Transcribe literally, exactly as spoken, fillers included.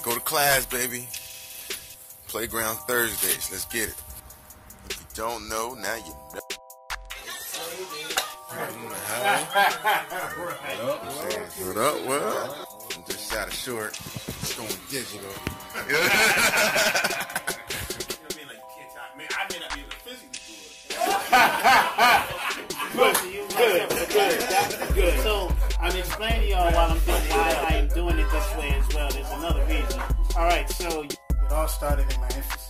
go to class, baby. Playground Thursdays. Let's get it. If you don't know, now you know. What up, well? I'm just shot it short. It's going digital. Good, good, good. That's good. So I'm explaining to y'all while I'm doing why I am doing it this way as well. There's another reason. All right, so it all started in my infancy.